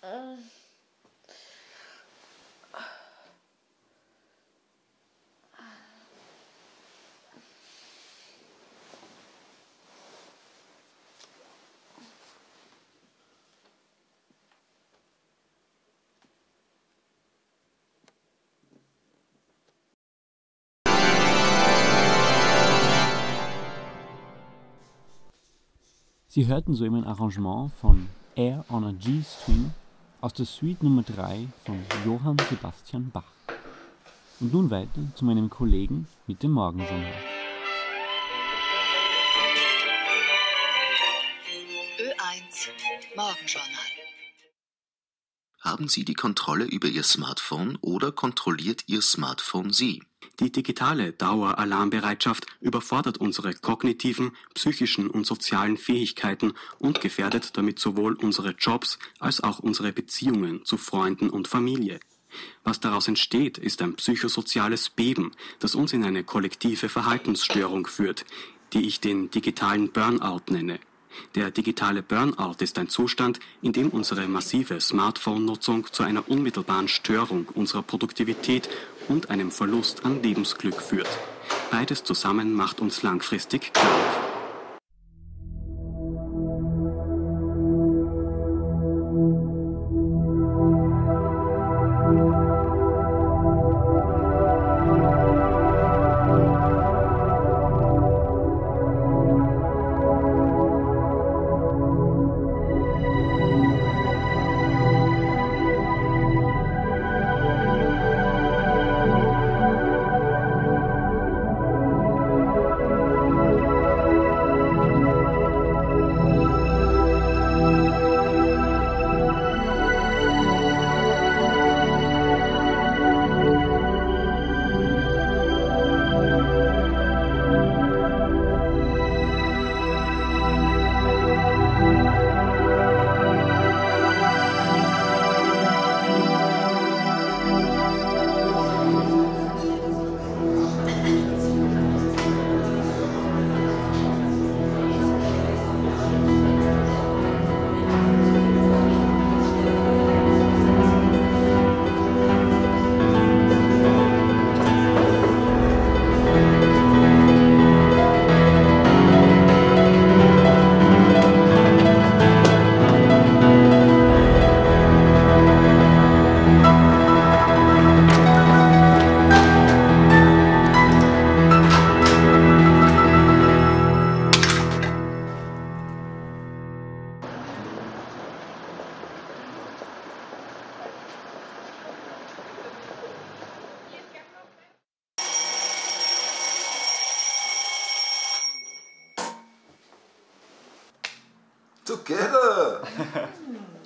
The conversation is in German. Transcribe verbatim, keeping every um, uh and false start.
Sie hörten soeben ein Arrangement von Air on a G-String aus der Suite Nummer drei von Johann Sebastian Bach. Und nun weiter zu meinem Kollegen mit dem Morgenjournal. Ö eins Morgenjournal. Haben Sie die Kontrolle über Ihr Smartphone oder kontrolliert Ihr Smartphone Sie? Die digitale Daueralarmbereitschaft überfordert unsere kognitiven, psychischen und sozialen Fähigkeiten und gefährdet damit sowohl unsere Jobs als auch unsere Beziehungen zu Freunden und Familie. Was daraus entsteht, ist ein psychosoziales Beben, das uns in eine kollektive Verhaltensstörung führt, die ich den digitalen Burnout nenne. Der digitale Burnout ist ein Zustand, in dem unsere massive Smartphone-Nutzung zu einer unmittelbaren Störung unserer Produktivität und einem Verlust an Lebensglück führt. Beides zusammen macht uns langfristig krank. Together!